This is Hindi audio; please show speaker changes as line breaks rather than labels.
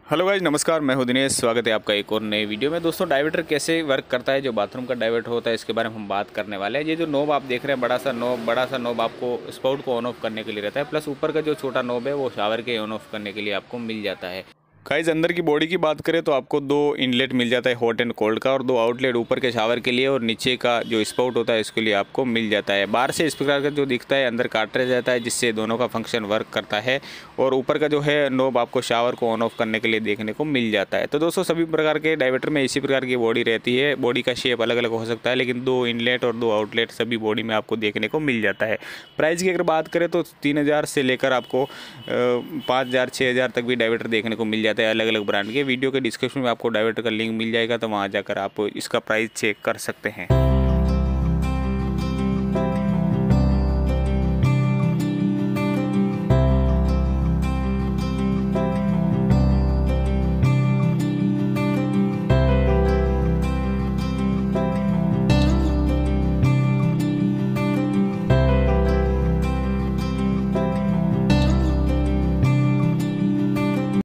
हेलो गाइज, नमस्कार। मैं हूं दिनेश। स्वागत है आपका एक और नए वीडियो में। दोस्तों, डाइवर्टर कैसे वर्क करता है, जो बाथरूम का डाइवर्टर होता है, इसके बारे में हम बात करने वाले हैं। ये जो नॉब आप देख रहे हैं, बड़ा सा नॉब आपको स्पाउट को ऑन ऑफ करने के लिए रहता है, प्लस ऊपर का जो छोटा नॉब है वो शावर के ऑन ऑफ करने के लिए आपको मिल जाता है। गाइज, अंदर की बॉडी की बात करें तो आपको दो इनलेट मिल जाता है हॉट एंड कोल्ड का, और दो आउटलेट ऊपर के शावर के लिए और नीचे का जो स्पाउट होता है इसके लिए आपको मिल जाता है। बाहर से इस प्रकार का जो दिखता है, अंदर कार्ट्रिज रहता है जिससे दोनों का फंक्शन वर्क करता है, और ऊपर का जो है नॉब आपको शावर को ऑन ऑफ करने के लिए देखने को मिल जाता है। तो दोस्तों, सभी प्रकार के डाइवर्टर में इसी प्रकार की बॉडी रहती है। बॉडी का शेप अलग अलग हो सकता है, लेकिन दो इनलेट और दो आउटलेट सभी बॉडी में आपको देखने को मिल जाता है। प्राइस की अगर बात करें तो 3000 से लेकर आपको 5000 6000 तक भी डाइवर्टर देखने को मिल जाता है अलग अलग ब्रांड के। वीडियो के डिस्क्रिप्शन में आपको डाइवर्टर का लिंक मिल जाएगा, तो वहाँ जाकर आप इसका प्राइस चेक कर सकते हैं।